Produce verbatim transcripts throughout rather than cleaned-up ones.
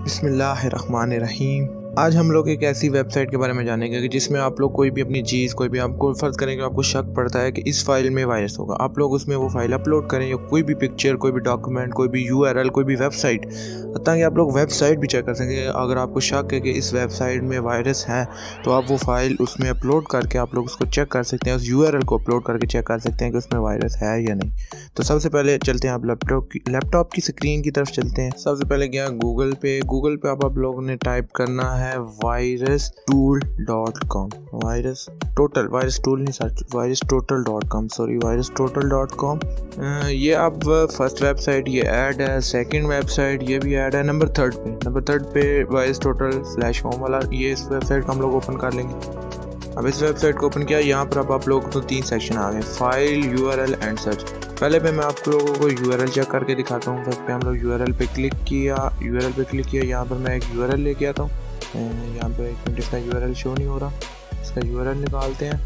बिस्मिल्लाहिर्रहमानिर्रहीम। आज हम लोग एक ऐसी वेबसाइट के बारे में जानेंगे कि जिसमें आप लोग कोई भी अपनी चीज़ कोई भी आपको फ़र्ज़ करें कि आपको शक पड़ता है कि इस फाइल में वायरस होगा, आप लोग उसमें वो फाइल अपलोड करें या कोई भी पिक्चर, कोई भी डॉक्यूमेंट, कोई भी यूआरएल, कोई भी वेबसाइट, ताकि आप लोग वेबसाइट भी चेक कर सकें। अगर आपको शक है कि इस वेबसाइट में वायरस है तो आप वो फाइल उसमें अपलोड करके आप लोग उसको चेक कर सकते हैं, उस यूआरएल को अपलोड करके चेक कर सकते हैं कि उसमें वायरस है या नहीं। तो सबसे पहले चलते हैं आप लैपटॉप की लैपटॉप की स्क्रीन की तरफ चलते हैं। सबसे पहले गया गूगल पे गूगल पे आप, आप लोगों ने टाइप करना है virus tool dot com. Virus total virus tool नहीं search virus total dot com sorry virus total dot com. ये अब फर्स्ट वेबसाइट ये ऐड है, सेकंड वेबसाइट ये भी ऐड है, नंबर थर्ड पे नंबर थर्ड पे वायरस टोटल स्लैश होम वाला, ये इस वेबसाइट को हम लोग ओपन कर लेंगे। अब इस वेबसाइट को ओपन किया, यहाँ पर अब आप लोग तो तीन सेक्शन आ गए, फाइल, यूआरएल एंड सर्च। पहले पे मैं आप लोगों को यूआरएल चेक करके दिखाता हूँ। फर्स्ट पे हम लोग यूआरएल पे क्लिक किया यूआरएल पे क्लिक किया यहाँ पर मैं एक यूआरएल लेके आता हूँ। यहाँ पर एक मिनट, इसका यूआरएल शो नहीं हो रहा, इसका यूआरएल निकालते हैं।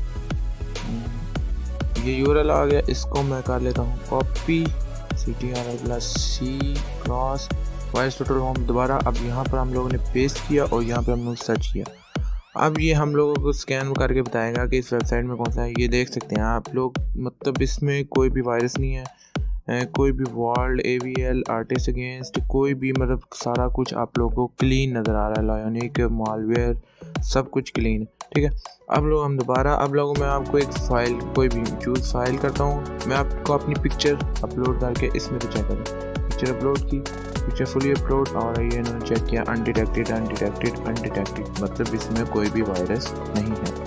ये यूआरएल आ गया, इसको मैं कर लेता हूँ copy, C T R L plus C cross virus total home दोबारा। अब यहाँ पर हम लोगों ने पेस्ट किया और यहाँ पर हमने सर्च किया। अब ये हम लोगों को स्कैन करके बताएगा कि इस वेबसाइट में कौन सा है। ये देख सकते हैं आप लोग, मतलब इसमें कोई भी वायरस नहीं है, कोई भी world A V L artist against कोई भी, मतलब सारा कुछ आप लोगों को क्लीन नज़र आ रहा है, लायोनिक मालवेयर सब कुछ क्लीन है। ठीक है, अब लोग हम दोबारा अब लोगों में आपको एक फ़ाइल कोई भी चूज़ फाइल करता हूँ। मैं आपको अपनी पिक्चर अपलोड करके इसमें तो चेक करूँ, पिक्चर अपलोड की, पिक्चर फुली अपलोड, और ये इन्होंने चेक किया अनडिटेक्टेड अनडिटेक्टेड अनडिटेक्टेड, मतलब इसमें कोई भी वायरस नहीं है।